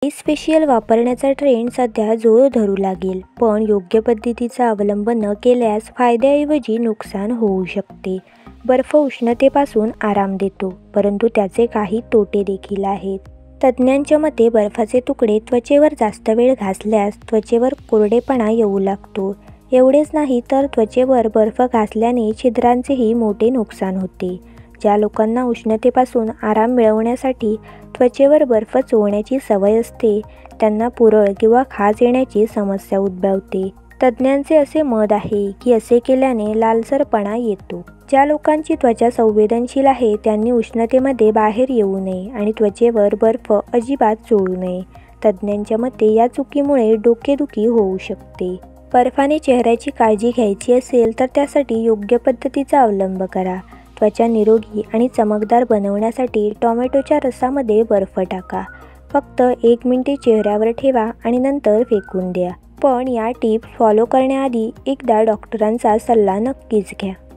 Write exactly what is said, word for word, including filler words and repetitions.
Face facial वापरण्याचा trend सध्या जोर धरू लागेल, पण योग्य पद्धतीचा अवलंब न केल्यास फायद्याऐवजी नुकसान होऊ शकते. बर्फ उष्णतेपासून आराम देतो, परंतु त्याचे काही तोटे देखील आहेत. तज्ज्ञांच्या मते बर्फाचे तुकडे त्वचेवर जास्त वेळ घासल्यास त्वचेवर कोरडेपणा येऊ लागतो. एवढेच नाही तर त्वचेवर बर्फ घासल्याने छिद्रांचेही मोठे नुकसान होते. ज्या लोकांना उष्णतेपासून आराम मिळवण्यासाठी त्वचेवर बर्फ चोळण्याची सवय असते, त्यांना पुरळ किंवा खाज येण्याची समस्या उद्भवते. तज्ज्ञांचे असे मत आहे की असे केल्याने लालसरपणा येतो. ज्या लोकांची त्वचा संवेदनशील आहे त्यांनी उष्णतेमध्ये बाहेर येऊ नये आणि त्वचेवर बर्फ अजिबात चोळू नये. तज्ज्ञांच्या मते या चुकीमुळे डोकेदुखी होऊ शकते. बर्फाने चेहऱ्याची काळजी घ्यायची असेल तर त्यासाठी योग्य पद्धतीचा अवलंब करा. त्वचा निरोगी आणि चमकदार बनवण्यासाठी टोमॅटोच्या रसामध्ये बर्फ टाका. फक्त एक मिनिटे चेहऱ्यावर ठेवा आणि नंतर फेकून द्या. पण या टिप्स फॉलो करण्याआधी एकदा डॉक्टरांचा सल्ला नक्कीच घ्या.